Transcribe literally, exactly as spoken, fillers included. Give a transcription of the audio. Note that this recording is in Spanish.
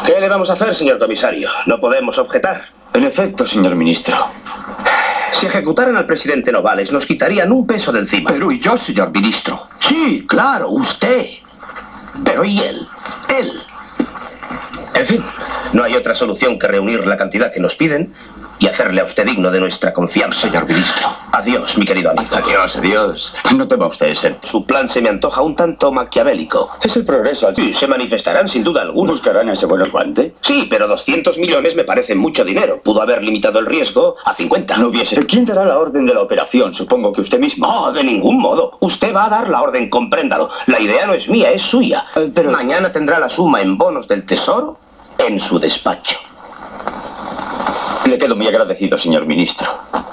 ¿Qué le vamos a hacer, señor comisario? No podemos objetar. En efecto, señor ministro. Si ejecutaran al presidente Novales, nos quitarían un peso de encima. Pero ¿y yo, señor ministro? Sí, claro, usted. Pero ¿y él? Él. En fin, no hay otra solución que reunir la cantidad que nos piden y hacerle a usted digno de nuestra confianza. Señor ministro. Adiós, mi querido amigo. Adiós, adiós. No tema usted ese. Su plan se me antoja un tanto maquiavélico. Es el progreso. Sí, se manifestarán sin duda alguna. ¿Buscarán ese buen guante? Sí, pero doscientos millones me parecen mucho dinero. Pudo haber limitado el riesgo a cincuenta. No hubiese. ¿Quién dará la orden de la operación? Supongo que usted mismo. No, de ningún modo. Usted va a dar la orden, compréndalo. La idea no es mía, es suya. Eh, pero... Mañana tendrá la suma en bonos del Tesoro en su despacho. Le quedo muy agradecido, señor ministro.